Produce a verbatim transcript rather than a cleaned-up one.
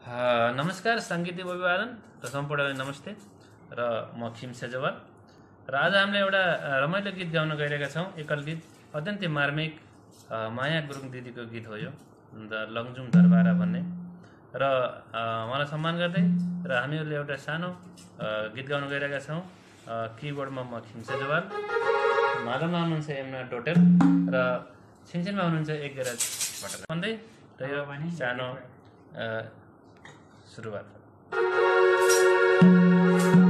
नमस्कार साङ्गीतिक अभिवादन र सम्पूर्णलाई नमस्ते र म खिम सजवल र आज हामीले एउटा रमाइलो गीत गाउन गइरहेका छौँ। एकल गीत अत्यन्तै मार्मिक माया गुरुङ दिदीको गीत हो यो द lamjung दरबारा भन्ने र उहाँलाई सम्मान गर्दै र हामीहरूले एउटा सानो गीत गाउन गइरहेका छौँ। किबोर्डमा म खिम सजवल, मादलमा हुनुहुन्छ एमना टोटल र छिनछिनमा हुनुहुन्छ एक गेराज भट्टराई भन्दै र यो सानो सुरुवात।